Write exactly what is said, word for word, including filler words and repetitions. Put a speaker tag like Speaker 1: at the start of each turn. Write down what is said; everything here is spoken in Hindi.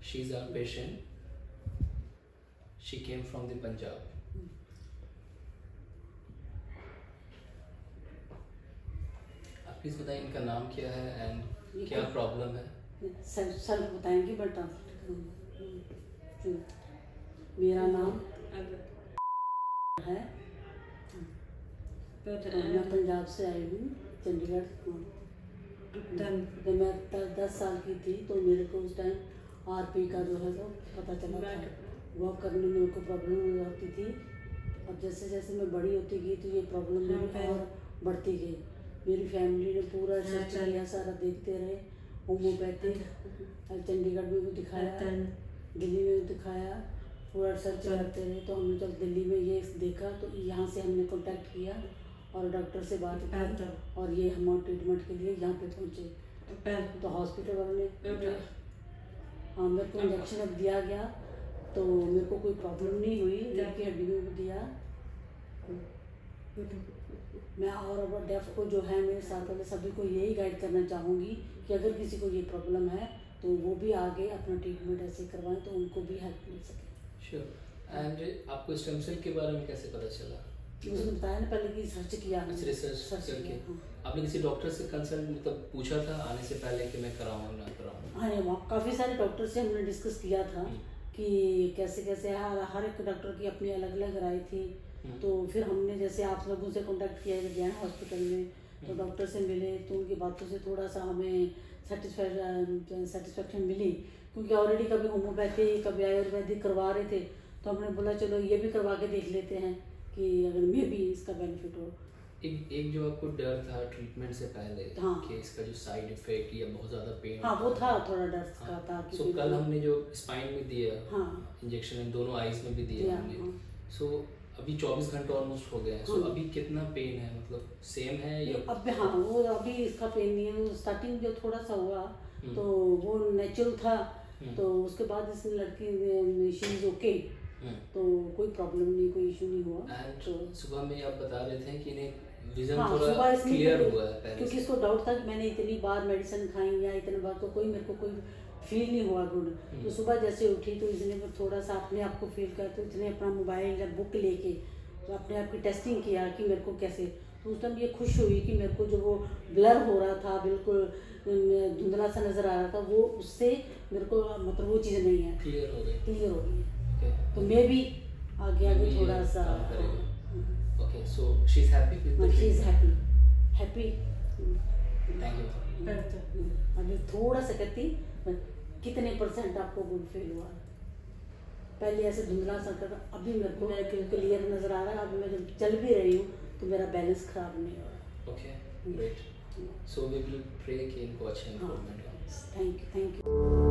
Speaker 1: she's our patient. She came from the Punjab. आप प्लीज बताइए इनका नाम क्या है एंड क्या प्रॉब्लम है?
Speaker 2: सर सर बताएंगे बट ट्रांसलेट करूँगी। मेरा नाम है, मैं पंजाब से आई हूँ, चंडीगढ़। जब मैं दस साल की थी तो मेरे को उस टाइम आरपी का जो है तो पता चला था। वॉक करने में मेरे को प्रॉब्लम हो जाती थी। अब जैसे जैसे मैं बड़ी होती गई तो ये प्रॉब्लम मेरी और बढ़ती गई। मेरी फैमिली ने पूरा सर्च किया, सारा देखते रहे। होम्योपैथिक चंडीगढ़ में भी दिखाया, दिल्ली में भी दिखाया, पूरा सर्च करते रहे। तो हमने जब दिल्ली में ये देखा तो यहाँ से हमने कांटेक्ट किया और डॉक्टर से बात की और ये हम ट्रीटमेंट के लिए यहाँ पे पहुँचे। तो हॉस्पिटल वालों ने हाँ मेरे को इंजेक्शन अब दिया गया तो मेरे को कोई प्रॉब्लम नहीं हुई। रीढ़ की हड्डी में भी दिया। मैं और अब डेफ को जो है मेरे साथ वाले सभी को यही गाइड करना चाहूँगी कि अगर किसी को ये प्रॉब्लम है तो वो भी आगे अपना ट्रीटमेंट ऐसे करवाएं तो उनको भी हेल्प मिल सके।
Speaker 1: श्योर। एंड आपको स्टेम सेल के बारे में कैसे पता चला?
Speaker 2: मुझे बताया ना पहले कि सर्च किया,
Speaker 1: रिसर्च
Speaker 2: सर्च
Speaker 1: करके।
Speaker 2: हाँ।
Speaker 1: आपने किसी डॉक्टर से कंसल्ट मतलब पूछा था आने से पहले कि मैं कराऊँ ना कराऊँ?
Speaker 2: हाँ वहाँ काफ़ी सारे डॉक्टर से हमने डिस्कस किया था कि कैसे कैसे हर हर एक डॉक्टर की अपनी अलग अलग राय थी। तो फिर हमने जैसे आप लोगों से कांटेक्ट किया जब गए हॉस्पिटल में तो डॉक्टर से मिले तो उनकी बातों से थोड़ा सा हमें सेटिस्फाई सेटिस्फेक्शन मिली, क्योंकि ऑलरेडी कभी होम्योपैथी कभी आयुर्वेदिक करवा रहे थे। तो हमने बोला चलो ये भी करवा के देख लेते हैं कि अगर मे भी इसका बेनिफिट हो।
Speaker 1: एक एक जो आपको डर था ट्रीटमेंट से पहले
Speaker 2: हाँ।
Speaker 1: कि इसका जो साइड इफेक्ट या बहुत ज्यादा पेन
Speaker 2: हाँ वो था थोड़ा डर
Speaker 1: हाँ।
Speaker 2: का था कि
Speaker 1: सो कल हमने जो स्पाइन में दिया
Speaker 2: हाँ
Speaker 1: इंजेक्शन दोनों आईज में भी दिया हमने।
Speaker 2: हाँ।
Speaker 1: सो अभी चौबीस घंटे ऑलमोस्ट हो गए हैं। सो
Speaker 2: हाँ।
Speaker 1: अभी कितना पेन है, मतलब सेम है या?
Speaker 2: अब हाँ वो अभी इसका पेन नहीं है। स्टार्टिंग जो थोड़ा सा हुआ तो वो नेचुरल था। तो उसके बाद इस लड़की शी इज ओके, तो कोई प्रॉब्लम नहीं, कोई इशू नहीं हुआ।
Speaker 1: तो सुबह में आप बता रहे थे कि इन्हें विजन
Speaker 2: हाँ,
Speaker 1: थोड़ा क्लियर हुआ है पहले,
Speaker 2: क्योंकि इसको डाउट था कि मैंने इतनी बार मेडिसिन खाई या इतने बार तो कोई मेरे को कोई फील नहीं हुआ गुड। तो सुबह जैसे उठी तो इसने थोड़ा सा अपने आप को फील किया तो इसने अपना मोबाइल या बुक लेके तो अपने आप की टेस्टिंग किया कि मेरे को कैसे। तो उस टाइम ये खुश हुई कि मेरे को जो वो ब्लर हो रहा था, बिल्कुल धुंधला सा नजर आ रहा था, वो उससे मेरे को मतलब वो चीज़ नहीं है,
Speaker 1: क्लियर हो गई
Speaker 2: क्लियर हो गई है। तो मैं भी आगे आगे थोड़ा सा
Speaker 1: okay. So she is happy with the
Speaker 2: she is happy happy
Speaker 1: thank you.
Speaker 2: अभी थोड़ा सा कहती कितने परसेंट आपको गुड फील हुआ? पहले ऐसे धुंधला सा कर, अभी मेरे को क्लियर नजर आ रहा है। अभी मैं जब चल भी रही हूँ तो मेरा बैलेंस खराब नहीं हो रहा।
Speaker 1: Okay great. So we will pray कि इनको अच्छा इंप्रूवमेंट हो।
Speaker 2: Thank you thank you.